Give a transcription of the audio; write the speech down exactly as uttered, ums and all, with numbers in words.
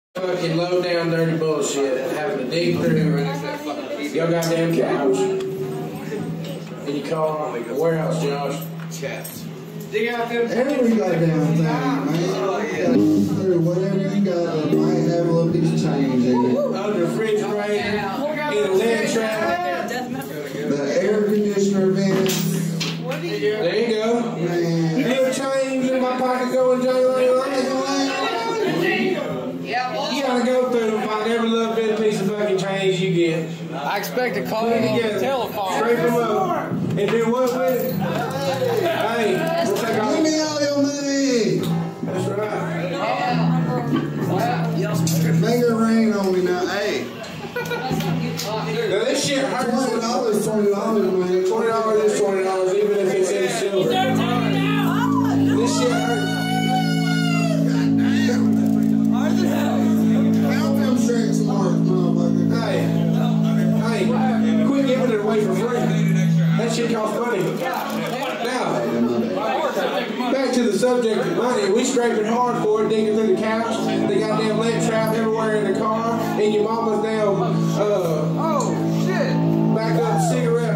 Fucking low down dirty bullshit. Having to dig through your goddamn couch. In your car, the warehouse, Josh. Dig out them. Every goddamn thing, man. Whatever you got that might have a little piece of change in it. Under the refrigerator, in the lid trap. The air conditioner vent. There you go. Man. Little change in my pocket going, Johnny. You gotta go through and find every little bit of piece of fucking change you get. I expect a call on the telephone. Scrape them up. And do what with it? Hey, we'll take off. Give me all your money. That's right. Finger ring on me now. Hey. Now this shit hurts. Twenty dollars, twenty dollars, man. Twenty dollars is twenty dollars, even if it's in silver. This shit hurts. Hey, hey, quit giving it away for free. That shit costs money. Now, back to the subject of money. We scraping hard for it, digging through the couch, the goddamn lint trap everywhere in the car, and your mama's damn, uh, oh, shit, back up cigarette